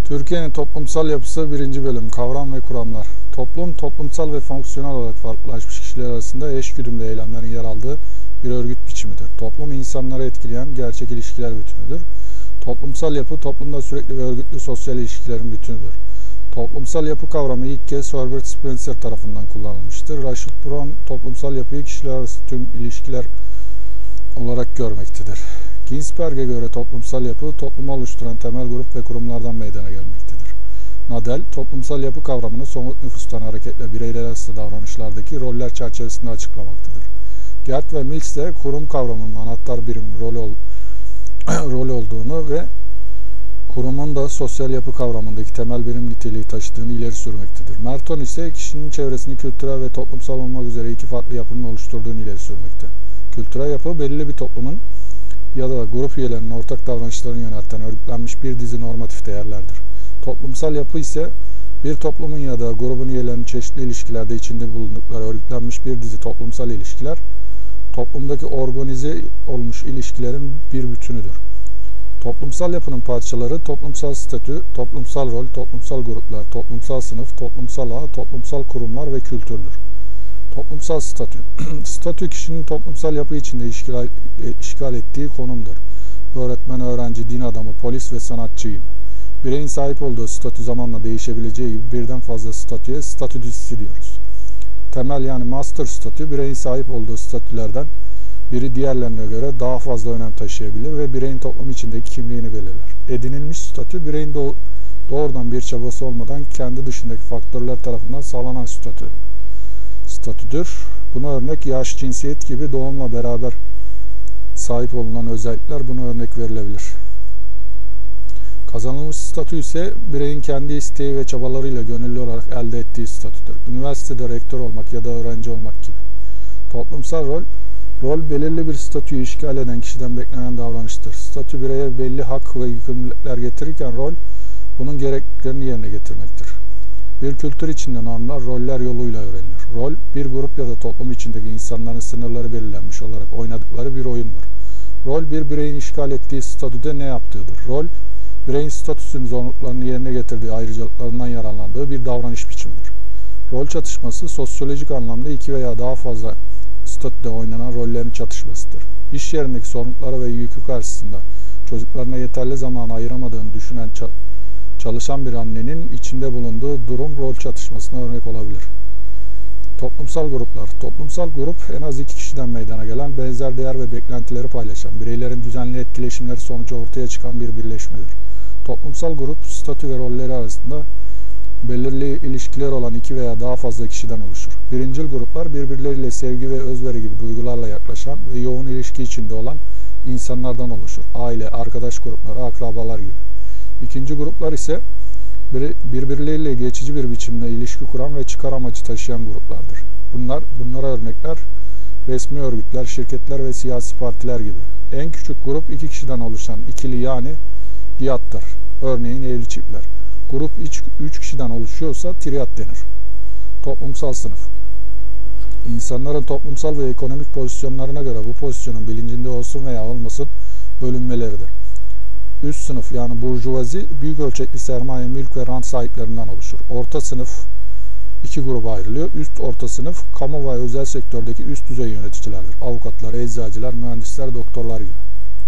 Türkiye'nin toplumsal yapısı 1. bölüm Kavram ve kuramlar. Toplum, toplumsal ve fonksiyonel olarak farklılaşmış kişiler arasında eşgüdümlü eylemlerin yer aldığı bir örgüt biçimidir. Toplum, insanları etkileyen gerçek ilişkiler bütünüdür. Toplumsal yapı, toplumda sürekli ve örgütlü sosyal ilişkilerin bütünüdür. Toplumsal yapı kavramı ilk kez Herbert Spencer tarafından kullanılmıştır. Rachel Brown, toplumsal yapıyı kişiler arası tüm ilişkiler olarak görmektedir. Ginsberg'e göre toplumsal yapı, toplumu oluşturan temel grup ve kurumlardan meydana gelmektedir. Nadel, toplumsal yapı kavramını somut nüfustan hareketle bireyler arası davranışlardaki roller çerçevesinde açıklamaktadır. Gert ve Mills de kurum kavramının anahtar birimin rol olduğunu ve kurumun da sosyal yapı kavramındaki temel birim niteliği taşıdığını ileri sürmektedir. Merton ise kişinin çevresini kültürel ve toplumsal olmak üzere iki farklı yapının oluşturduğunu ileri sürmekte. Kültürel yapı, belirli bir toplumun ya da grup üyelerinin ortak davranışlarını yönelten örgütlenmiş bir dizi normatif değerlerdir. Toplumsal yapı ise bir toplumun ya da grubun üyelerinin çeşitli ilişkilerde içinde bulundukları örgütlenmiş bir dizi toplumsal ilişkiler, toplumdaki organize olmuş ilişkilerin bir bütünüdür. Toplumsal yapının parçaları toplumsal statü, toplumsal rol, toplumsal gruplar, toplumsal sınıf, toplumsal ağ, toplumsal kurumlar ve kültürdür. Toplumsal statü. Statü kişinin toplumsal yapı içinde işgal ettiği konumdur. Öğretmen, öğrenci, din adamı, polis ve sanatçı gibi. Bireyin sahip olduğu statü zamanla değişebileceği gibi birden fazla statüye statü dizisi diyoruz. Temel yani master statü, bireyin sahip olduğu statülerden biri diğerlerine göre daha fazla önem taşıyabilir ve bireyin toplum içindeki kimliğini belirler. Edinilmiş statü, bireyin doğrudan bir çabası olmadan kendi dışındaki faktörler tarafından sağlanan statüdür. Buna örnek yaş, cinsiyet gibi doğumla beraber sahip olunan özellikler buna örnek verilebilir. Kazanılmış statü ise bireyin kendi isteği ve çabalarıyla gönüllü olarak elde ettiği statüdür. Üniversitede rektör olmak ya da öğrenci olmak gibi. Toplumsal rol belirli bir statüyü işgal eden kişiden beklenen davranıştır. Statü bireye belli hak ve yükümlülükler getirirken rol bunun gereklerini yerine getirmektir. Bir kültür içinde normlar roller yoluyla öğrenilir. Rol, bir grup ya da toplum içindeki insanların sınırları belirlenmiş olarak oynadıkları bir oyundur. Rol, bir bireyin işgal ettiği statüde ne yaptığıdır. Rol, bireyin statüsünün zorunluluklarını yerine getirdiği ayrıcalıklarından yararlandığı bir davranış biçimidir. Rol çatışması, sosyolojik anlamda iki veya daha fazla statüde oynanan rollerin çatışmasıdır. İş yerindeki sorumlulukları ve yükü karşısında çocuklarına yeterli zaman ayıramadığını düşünen çalışan bir annenin içinde bulunduğu durum rol çatışmasına örnek olabilir. Toplumsal gruplar. Toplumsal grup en az iki kişiden meydana gelen benzer değer ve beklentileri paylaşan bireylerin düzenli etkileşimleri sonucu ortaya çıkan bir birleşmedir. Toplumsal grup statü ve rolleri arasında belirli ilişkiler olan iki veya daha fazla kişiden oluşur. Birincil gruplar birbirleriyle sevgi ve özveri gibi duygularla yaklaşan ve yoğun ilişki içinde olan insanlardan oluşur. Aile, arkadaş grupları, akrabalar gibi. İkinci gruplar ise birbirleriyle geçici bir biçimde ilişki kuran ve çıkar amacı taşıyan gruplardır. Bunlara örnekler resmi örgütler, şirketler ve siyasi partiler gibi. En küçük grup iki kişiden oluşan ikili yani diyattır. Örneğin evli çiftler. Grup 3 kişiden oluşuyorsa triad denir. Toplumsal sınıf. İnsanların toplumsal ve ekonomik pozisyonlarına göre bu pozisyonun bilincinde olsun veya olmasın bölünmeleridir. Üst sınıf yani burjuvazi büyük ölçekli sermaye, mülk ve rant sahiplerinden oluşur. Orta sınıf iki gruba ayrılıyor. Üst orta sınıf kamu ve özel sektördeki üst düzey yöneticilerdir. Avukatlar, eczacılar, mühendisler, doktorlar gibi.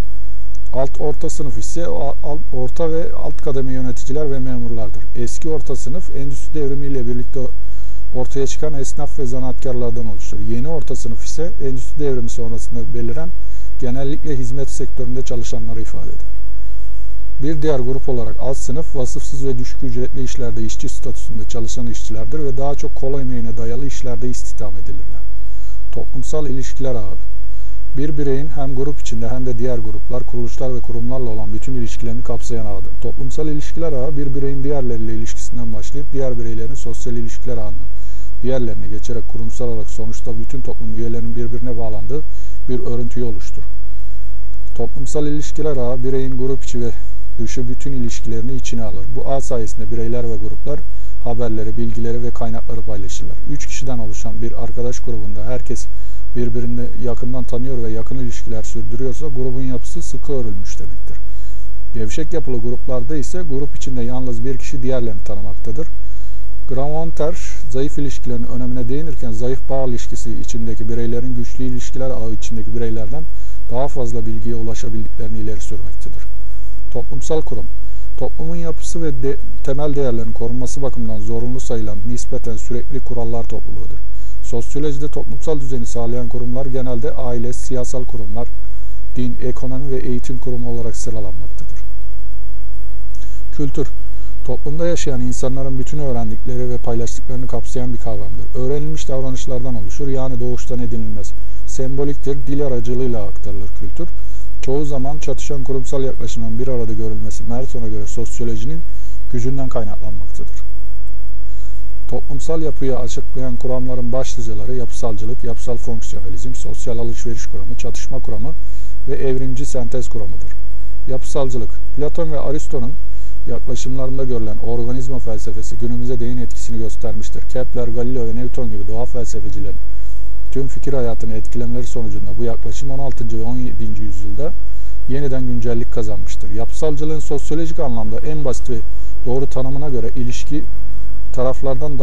Alt orta sınıf ise orta ve alt kademe yöneticiler ve memurlardır. Eski orta sınıf endüstri devrimiyle birlikte ortaya çıkan esnaf ve zanaatkarlardan oluşur. Yeni orta sınıf ise endüstri devrimi sonrasında beliren genellikle hizmet sektöründe çalışanları ifade eder. Bir diğer grup olarak alt sınıf vasıfsız ve düşük ücretli işlerde işçi statüsünde çalışan işçilerdir ve daha çok kol emeğine dayalı işlerde istihdam edilirler. Toplumsal ilişkiler ağı. Bir bireyin hem grup içinde hem de diğer gruplar, kuruluşlar ve kurumlarla olan bütün ilişkilerini kapsayan ağdır. Toplumsal ilişkiler ağı bir bireyin diğerleriyle ilişkisinden başlayıp diğer bireylerin sosyal ilişkiler ağına diğerlerine geçerek kurumsal olarak sonuçta bütün toplum üyelerinin birbirine bağlandığı bir örüntüyü oluşturur. Toplumsal ilişkiler ağı bireyin grup içi ve dışı bütün ilişkilerini içine alır. Bu ağ sayesinde bireyler ve gruplar haberleri, bilgileri ve kaynakları paylaşırlar. 3 kişiden oluşan bir arkadaş grubunda herkes birbirini yakından tanıyor ve yakın ilişkiler sürdürüyorsa grubun yapısı sıkı örülmüş demektir. Gevşek yapılı gruplarda ise grup içinde yalnız bir kişi diğerlerini tanımaktadır. Gravoner, zayıf ilişkilerin önemine değinirken zayıf bağ ilişkisi içindeki bireylerin güçlü ilişkiler ağı içindeki bireylerden daha fazla bilgiye ulaşabildiklerini ileri sürmektedir. Toplumsal kurum, toplumun yapısı ve temel değerlerin korunması bakımından zorunlu sayılan nispeten sürekli kurallar topluluğudur. Sosyolojide toplumsal düzeni sağlayan kurumlar genelde aile, siyasal kurumlar, din, ekonomi ve eğitim kurumu olarak sıralanmaktadır. Kültür, toplumda yaşayan insanların bütün öğrendikleri ve paylaştıklarını kapsayan bir kavramdır. Öğrenilmiş davranışlardan oluşur, yani doğuştan edinilmez. Semboliktir, dil aracılığıyla aktarılır kültür. Çoğu zaman çatışan kurumsal yaklaşımın bir arada görülmesi Merton'a göre sosyolojinin gücünden kaynaklanmaktadır. Toplumsal yapıyı açıklayan kuramların başlıcaları yapısalcılık, yapısal fonksiyonalizm, sosyal alışveriş kuramı, çatışma kuramı ve evrimci sentez kuramıdır. Yapısalcılık, Platon ve Aristo'nun yaklaşımlarında görülen organizma felsefesi günümüze değin etkisini göstermiştir. Kepler, Galileo ve Newton gibi doğa felsefecilerin tüm fikir hayatını etkilemeleri sonucunda bu yaklaşım 16. ve 17. yüzyılda yeniden güncellik kazanmıştır. Yapısalcılığın sosyolojik anlamda en basit ve doğru tanımına göre ilişki taraflardan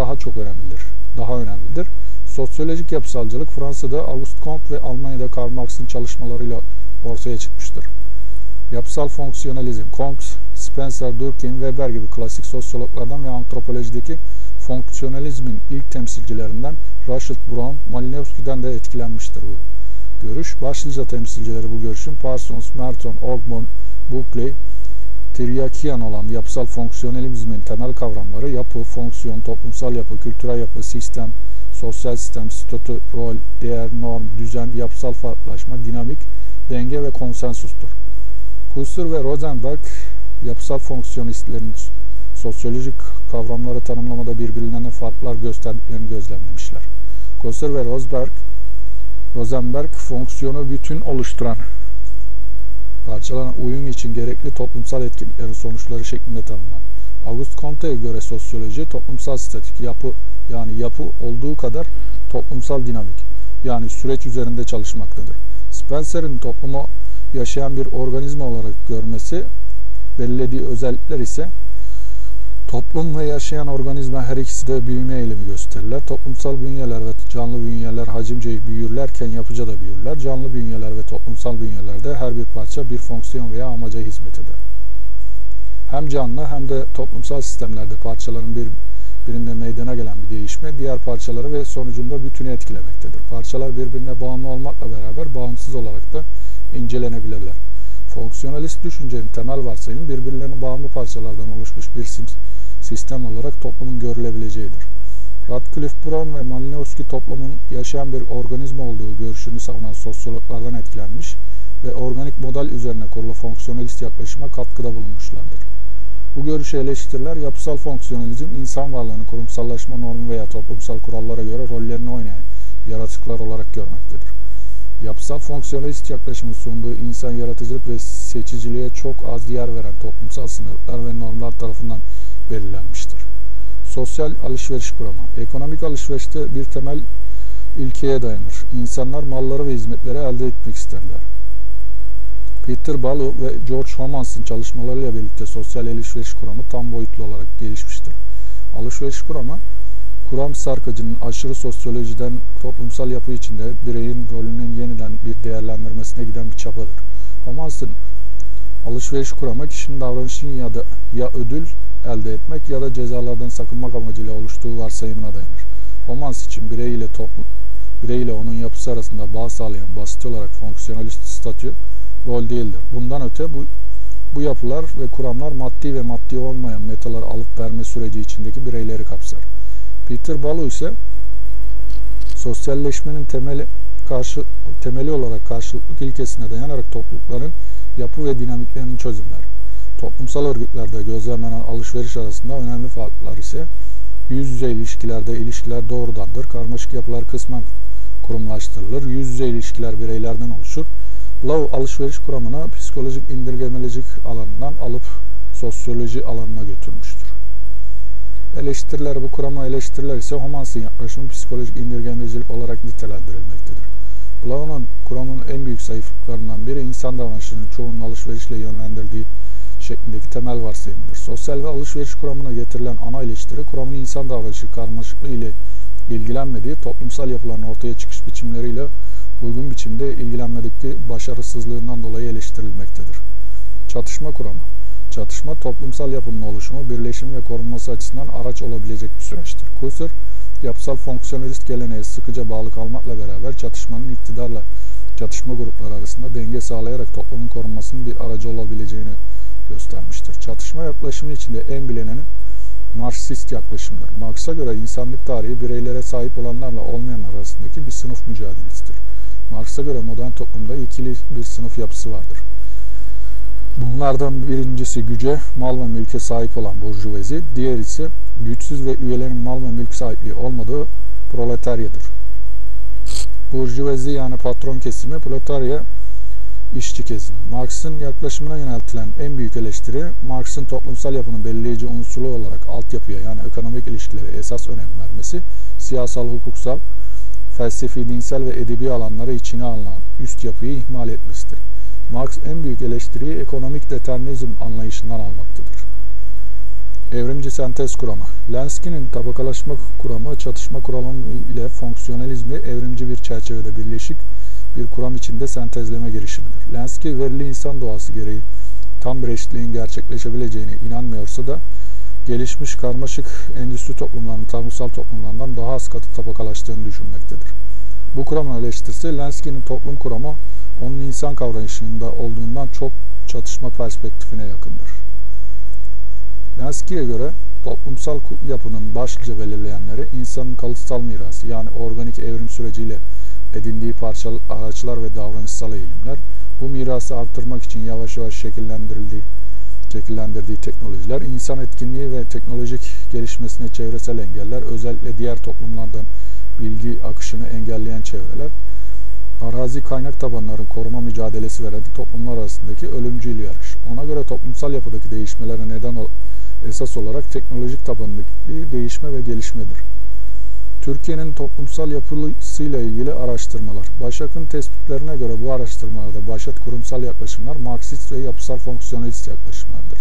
daha önemlidir. Sosyolojik yapısalcılık Fransa'da Auguste Comte ve Almanya'da Karl Marx'ın çalışmalarıyla ortaya çıkmıştır. Yapısal fonksiyonalizm, Comte, Spencer, Durkheim, Weber gibi klasik sosyologlardan ve antropolojideki fonksiyonalizmin ilk temsilcilerinden Russell Brown, Malinowski'den de etkilenmiştir bu görüş. Başlıca temsilcileri bu görüşün Parsons, Merton, Ogmon, Buckley, Tiryakian olan yapısal fonksiyonalizmin temel kavramları yapı, fonksiyon, toplumsal yapı, kültürel yapı, sistem, sosyal sistem, statü, rol, değer, norm, düzen, yapısal farklılaşma, dinamik, denge ve konsensustur. Husserl ve Rosenberg yapısal fonksiyonistlerin sosyolojik kavramları tanımlamada birbirlerine farklar gösterdiklerini gözlemlemişler. Husserl ve Rosenberg fonksiyonu bütün oluşturan parçalanan uyum için gerekli toplumsal etkinliklerin sonuçları şeklinde tanımlar. Auguste Comte'ye göre sosyoloji toplumsal statik yapı olduğu kadar toplumsal dinamik yani süreç üzerinde çalışmaktadır. Spencer'in toplumu yaşayan bir organizma olarak görmesi belirlediği özellikler ise toplum ve yaşayan organizma her ikisi de büyüme eğilimi gösterirler. Toplumsal bünyeler ve canlı bünyeler hacimce büyürlerken yapıca da büyürler. Canlı bünyeler ve toplumsal bünyelerde her bir parça bir fonksiyon veya amaca hizmet eder. Hem canlı hem de toplumsal sistemlerde parçaların birinde meydana gelen bir değişme diğer parçaları ve sonucunda bütünü etkilemektedir. Parçalar birbirine bağımlı olmakla beraber bağımsız olarak da incelenebilirler. Fonksiyonalist düşüncenin temel varsayımı birbirlerine bağımlı parçalardan oluşmuş bir sistem olarak toplumun görülebileceğidir. Radcliffe Brown ve Malinowski toplumun yaşayan bir organizma olduğu görüşünü savunan sosyologlardan etkilenmiş ve organik model üzerine kurulu fonksiyonalist yaklaşıma katkıda bulunmuşlardır. Bu görüşe eleştiriler yapısal fonksiyonalizm insan varlığını kurumsallaşma normu veya toplumsal kurallara göre rollerini oynayan yaratıklar olarak görmektedir. Yapısal fonksiyonalist yaklaşımın sunduğu insan yaratıcılık ve seçiciliğe çok az yer veren toplumsal sınırlar ve normlar tarafından belirlenmiştir. Sosyal alışveriş kuramı. Ekonomik alışverişte bir temel ilkeye dayanır. İnsanlar malları ve hizmetleri elde etmek isterler. Peter Ballou ve George Homans'ın çalışmalarıyla birlikte sosyal alışveriş kuramı tam boyutlu olarak gelişmiştir. Alışveriş kuramı, kuram sarkacının aşırı sosyolojiden toplumsal yapı içinde bireyin rolünün yeniden bir değerlendirmesine giden bir çabadır. Homans'ın alışveriş kuramı kişinin davranışının ya ödül elde etmek ya da cezalardan sakınmak amacıyla oluştuğu varsayımına dayanır. Homans için birey ile onun yapısı arasında bağ sağlayan basit olarak fonksiyonalist statü rol değildir. Bundan öte bu yapılar ve kuramlar maddi ve maddi olmayan metaları alıp verme süreci içindeki bireyleri kapsar. Peter Ballou ise sosyalleşmenin temeli olarak karşılıklık ilkesine dayanarak toplulukların yapı ve dinamiklerini çözümler. Toplumsal örgütlerde gözlemlenen alışveriş arasında önemli farklar ise yüz yüze ilişkilerde ilişkiler doğrudandır. Karmaşık yapılar kısmen kurumlaştırılır. Yüz yüze ilişkiler bireylerden oluşur. Ballou alışveriş kuramını psikolojik indirgemecilik alanından alıp sosyoloji alanına götürmüştür. Bu kurama eleştiriler ise Homans'ın yaklaşımı psikolojik indirgemecilik olarak nitelendirilmektedir. Blou'nun kuramın en büyük zayıflıklarından biri insan davranışının çoğunun alışverişle yönlendirdiği şeklindeki temel varsayımdır. Sosyal ve alışveriş kuramına getirilen ana eleştiri, kuramın insan davranışı karmaşıklığı ile ilgilenmediği, toplumsal yapıların ortaya çıkış biçimleriyle uygun biçimde ilgilenmedeki başarısızlığından dolayı eleştirilmektedir. Çatışma kuramı. Çatışma, toplumsal yapının oluşumu, birleşimi ve korunması açısından araç olabilecek bir süreçtir. Husserl, yapısal fonksiyonelist geleneğe sıkıca bağlı kalmakla beraber çatışmanın iktidarla çatışma grupları arasında denge sağlayarak toplumun korunmasının bir aracı olabileceğini göstermiştir. Çatışma yaklaşımı içinde en bilineni Marksist yaklaşımdır. Marx'a göre insanlık tarihi bireylere sahip olanlarla olmayanlar arasındaki bir sınıf mücadelesidir. Marx'a göre modern toplumda ikili bir sınıf yapısı vardır. Bunlardan birincisi güce, mal ve mülke sahip olan burjuvazi, diğer ise güçsüz ve üyelerin mal ve mülk sahipliği olmadığı proletaryadır. Burjuvazi yani patron kesimi, proletarya işçi kesimi. Marx'ın yaklaşımına yöneltilen en büyük eleştiri, Marx'ın toplumsal yapının belirleyici unsuru olarak altyapıya yani ekonomik ilişkilere esas önem vermesi, siyasal, hukuksal, felsefi, dinsel ve edebi alanları içine alınan üst yapıyı ihmal etmesidir. Marx en büyük eleştiriyi ekonomik determinizm anlayışından almaktadır. Evrimci sentez kuramı. Lansky'nin tabakalaşma kuramı, çatışma kuramı ile fonksiyonelizmi evrimci bir çerçevede birleşik bir kuram içinde sentezleme girişimidir. Lansky, verili insan doğası gereği tam bir eşitliğin gerçekleşebileceğine inanmıyorsa da gelişmiş karmaşık endüstri toplumlarının tanrısal toplumlardan daha az katı tabakalaştığını düşünmektedir. Bu kuramın eleştirisi, Lansky'nin toplum kuramı onun insan kavrayışında olduğundan çok çatışma perspektifine yakındır. Lansky'ye göre toplumsal yapının başlıca belirleyenleri insanın kalıtsal mirası yani organik evrim süreciyle edindiği araçlar ve davranışsal eğilimler, bu mirası artırmak için yavaş yavaş şekillendirdiği teknolojiler, insan etkinliği ve teknolojik gelişmesine çevresel engeller, özellikle diğer toplumlardan bilgi akışını engelleyen çevreler, arazi kaynak tabanların koruma mücadelesi veren toplumlar arasındaki ölümcül yarış. Ona göre toplumsal yapıdaki değişmelere neden esas olarak teknolojik tabandaki değişme ve gelişmedir. Türkiye'nin toplumsal yapısıyla ilgili araştırmalar. Başak'ın tespitlerine göre bu araştırmalarda başat kurumsal yaklaşımlar Marksist ve yapısal fonksiyonelist yaklaşımlardır.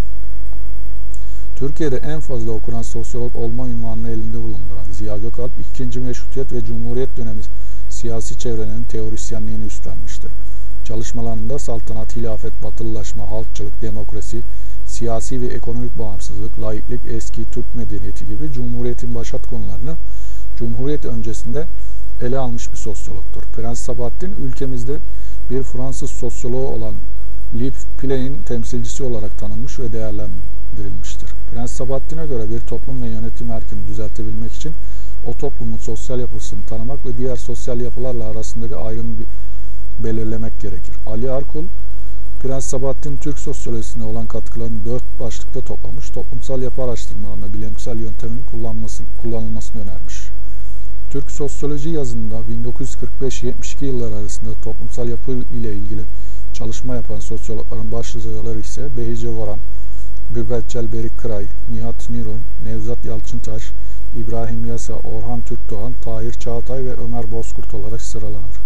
Türkiye'de en fazla okunan sosyolog olma unvanını elinde bulunduran Ziya Gökalp, 2. Meşrutiyet ve Cumhuriyet dönemi siyasi çevrelerinin teorisyenliğini üstlenmiştir. Çalışmalarında saltanat, hilafet, batılılaşma, halkçılık, demokrasi, siyasi ve ekonomik bağımsızlık, laiklik, eski Türk medeniyeti gibi Cumhuriyet'in başat konularını Cumhuriyet öncesinde ele almış bir sosyologtur. Prens Sabahattin, ülkemizde bir Fransız sosyoloğu olan Liv Play'in temsilcisi olarak tanınmış ve değerlendirilmiştir. Prens Sabahattin'e göre bir toplum ve yönetim erkini düzeltebilmek için o toplumun sosyal yapısını tanımak ve diğer sosyal yapılarla arasındaki ayrımı belirlemek gerekir. Ali Arkul, Prens Sabahattin Türk sosyolojisine olan katkılarını 4 başlıkta toplamış, toplumsal yapı araştırmalarında bilimsel yöntemin kullanılmasını önermiş. Türk sosyoloji yazında 1945-72 yılları arasında toplumsal yapı ile ilgili çalışma yapan sosyologların başlıcaları ise Behice Voran, Mübeccel Berik Kıray, Nihat Nirun, Nevzat Yalçıntaş, İbrahim Yasa, Orhan Türkdoğan, Tahir Çağatay ve Ömer Bozkurt olarak sıralanır.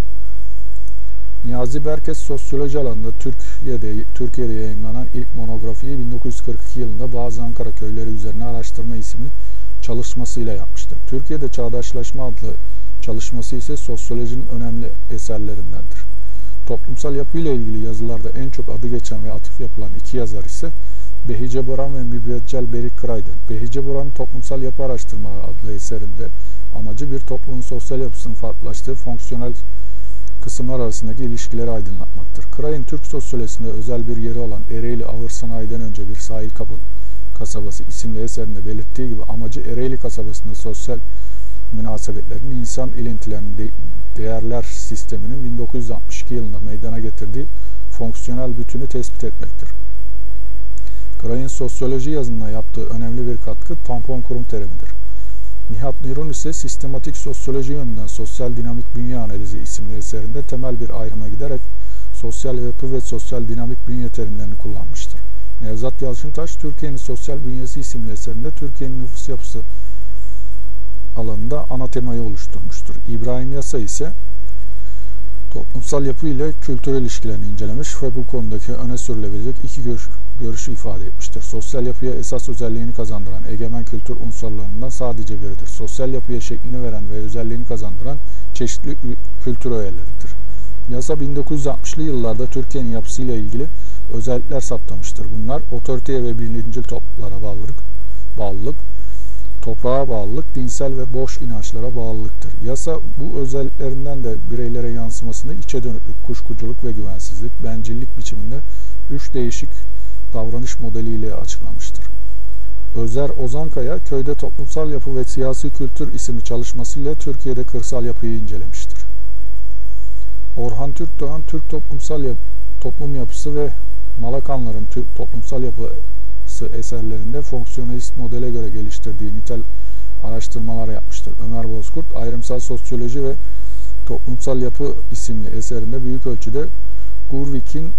Niyazi Berkes sosyoloji alanında Türkiye'de yayınlanan ilk monografiyi 1942 yılında bazı Ankara köyleri üzerine araştırma isimli çalışmasıyla yapmıştır. Türkiye'de Çağdaşlaşma adlı çalışması ise sosyolojinin önemli eserlerindendir. Toplumsal yapıyla ilgili yazılarda en çok adı geçen ve atıf yapılan iki yazar ise Behice Boran ve Mübeccel Berik Kıray'dır. Behice Boran'ın Toplumsal Yapı Araştırmaları adlı eserinde amacı bir toplumun sosyal yapısının farklılaştığı fonksiyonel kısımlar arasındaki ilişkileri aydınlatmaktır. Kıray'ın Türk sosyolojisinde özel bir yeri olan Ereğli Ağır Sanayi'den önce bir sahil kasabası isimli eserinde belirttiği gibi amacı Ereğli kasabasında sosyal münasebetlerin insan ilintilerinin değerler sisteminin 1962 yılında meydana getirdiği fonksiyonel bütünü tespit etmektir. Kıray'ın sosyoloji yazımına yaptığı önemli bir katkı tampon kurum terimidir. Nihat Nirun ise sistematik sosyoloji yönünden sosyal dinamik bünye analizi isimli eserinde temel bir ayrıma giderek sosyal yapı ve sosyal dinamik bünye terimlerini kullanmıştır. Nevzat Yalçıntaş, Türkiye'nin sosyal bünyesi isimli eserinde Türkiye'nin nüfus yapısı alanında ana temayı oluşturmuştur. İbrahim Yasa ise Toplumsal yapı ile kültür ilişkilerini incelemiş ve bu konudaki öne sürülebilecek iki görüşü ifade etmiştir. Sosyal yapıya esas özelliğini kazandıran egemen kültür unsurlarından sadece biridir. Sosyal yapıya şeklini veren ve özelliğini kazandıran çeşitli kültür öğeleridir. Yasa 1960'lı yıllarda Türkiye'nin yapısıyla ilgili özellikler saptamıştır. Bunlar otoriteye ve bilincil topluluklara bağlılık, toprağa bağlılık, dinsel ve boş inançlara bağlılıktır. Yasa bu özelliklerinden de bireylere yansımasını içe dönüklük, kuşkuculuk ve güvensizlik, bencillik biçiminde 3 değişik davranış modeliyle açıklamıştır. Özer Ozankaya, Köyde Toplumsal Yapı ve Siyasi Kültür isimli çalışmasıyla Türkiye'de kırsal yapıyı incelemiştir. Orhan Türkdoğan, Türk toplum yapısı ve Malakanların toplumsal yapısı eserlerinde fonksiyonelist modele göre geliştirdiği nitel araştırmalar yapmıştır. Ömer Bozkurt, Ayrımsal Sosyoloji ve Toplumsal Yapı isimli eserinde büyük ölçüde Gurvik'in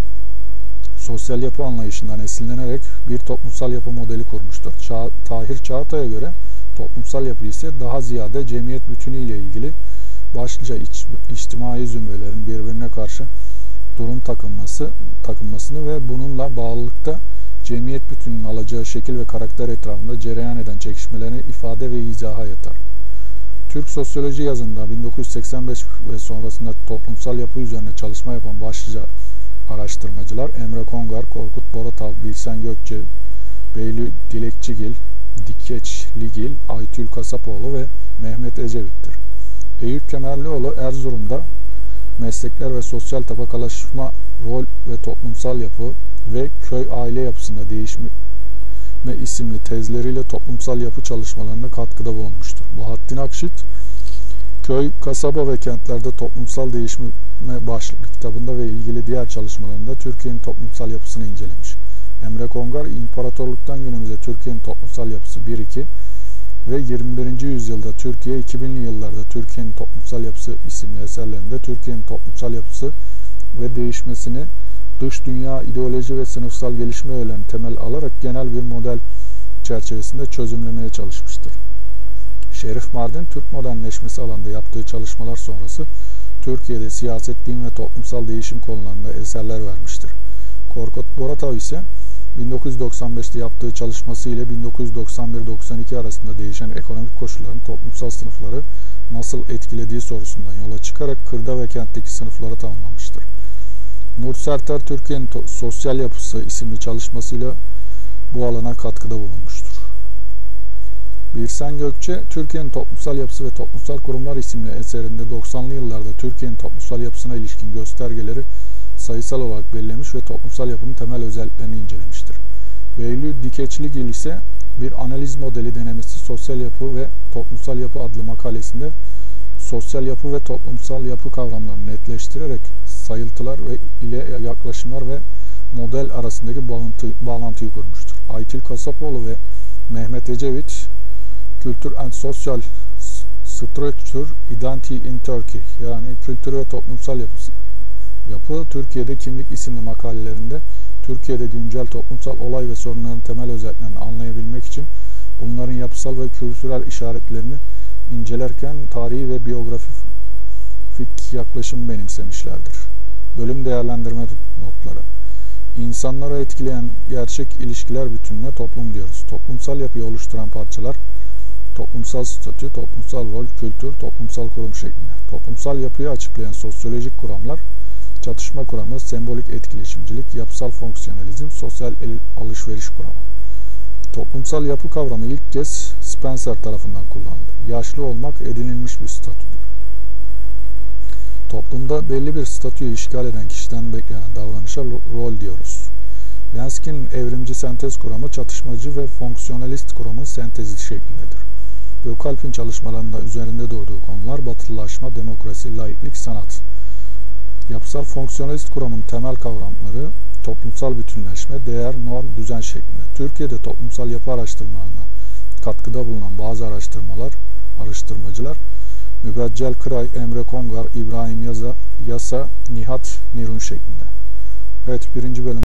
sosyal yapı anlayışından esinlenerek bir toplumsal yapı modeli kurmuştur. Tahir Çağatay'a göre toplumsal yapı ise daha ziyade cemiyet bütünüyle ilgili başlıca içtimai zümrelerin birbirine karşı durum takınmasını ve bununla bağlılıkta cemiyet bütününün alacağı şekil ve karakter etrafında cereyan eden çekişmelerini ifade ve izaha yatar. Türk sosyoloji yazında 1985 ve sonrasında toplumsal yapı üzerine çalışma yapan başlıca araştırmacılar Emre Kongar, Korkut Boratav, Bilsen Gökçe, Beylül Dilekçigil, Dikeçligil, Aytül Kasapoğlu ve Mehmet Ecevit'tir. Eyüp Kemerlioğlu Erzurum'da meslekler ve sosyal tabakalaşma, rol ve toplumsal yapı ve köy aile yapısında değişme isimli tezleriyle toplumsal yapı çalışmalarına katkıda bulunmuştur. Bahattin Akşit, Köy, Kasaba ve Kentlerde Toplumsal Değişme başlıklı kitabında ve ilgili diğer çalışmalarında Türkiye'nin toplumsal yapısını incelemiş. Emre Kongar, İmparatorluktan Günümüze Türkiye'nin Toplumsal Yapısı 1-2 ve 21. yüzyılda Türkiye, 2000'li yıllarda Türkiye'nin Toplumsal Yapısı isimli eserlerinde Türkiye'nin toplumsal yapısı ve değişmesini dış dünya, ideoloji ve sınıfsal gelişme öğelerini temel alarak genel bir model çerçevesinde çözümlemeye çalışmıştır. Şerif Mardin, Türk modernleşmesi alanında yaptığı çalışmalar sonrası Türkiye'de siyaset, din ve toplumsal değişim konularında eserler vermiştir. Korkut Boratav ise 1995'te yaptığı çalışması ile 1991-92 arasında değişen ekonomik koşulların toplumsal sınıfları nasıl etkilediği sorusundan yola çıkarak kırda ve kentteki sınıfları tanımlamıştır. Nur Serter, Türkiye'nin Sosyal Yapısı isimli çalışmasıyla bu alana katkıda bulunmuştur. Birsen Gökçe, Türkiye'nin Toplumsal Yapısı ve Toplumsal Kurumlar isimli eserinde 90'lı yıllarda Türkiye'nin toplumsal yapısına ilişkin göstergeleri sayısal olarak belirlemiş ve toplumsal yapının temel özelliklerini incelemiştir. Beylül Dikeçligil ise bir analiz modeli denemesi Sosyal Yapı ve Toplumsal Yapı adlı makalesinde sosyal yapı ve toplumsal yapı kavramlarını netleştirerek sayıltılar ile yaklaşımlar ve model arasındaki bağlantıyı kurmuştur. Aytül Kasapoğlu ve Mehmet Ecevit, Kültür and Social Structure Identity in Turkey, yani kültür ve toplumsal yapı Türkiye'de kimlik isimli makalelerinde Türkiye'de güncel toplumsal olay ve sorunların temel özelliklerini anlayabilmek için bunların yapısal ve kültürel işaretlerini incelerken tarihi ve biyografik yaklaşım benimsemişlerdir. Bölüm değerlendirme notları. İnsanlara etkileyen gerçek ilişkiler bütününe toplum diyoruz. Toplumsal yapıyı oluşturan parçalar toplumsal statü, toplumsal rol, kültür, toplumsal kurum şeklinde. Toplumsal yapıyı açıklayan sosyolojik kuramlar, çatışma kuramı, sembolik etkileşimcilik, yapısal fonksiyonalizm, sosyal alışveriş kuramı. Toplumsal yapı kavramı ilk kez Spencer tarafından kullanıldı. Yaşlı olmak edinilmiş bir statüdür. Toplumda belli bir statüyü işgal eden kişiden beklenen davranışa rol diyoruz. Lenski'nin evrimci sentez kuramı çatışmacı ve fonksiyonalist kuramın sentezi şeklindedir. Gökalp'in çalışmalarında üzerinde durduğu konular batılılaşma, demokrasi, laiklik, sanat. Yapısal fonksiyonalist kuramın temel kavramları toplumsal bütünleşme, değer, norm, düzen şeklinde. Türkiye'de toplumsal yapı araştırmalarına katkıda bulunan bazı araştırmacılar Mübeccel Kıray, Emre Kongar, İbrahim Yasa, Nihat Nirun şeklinde. Evet, birinci bölüm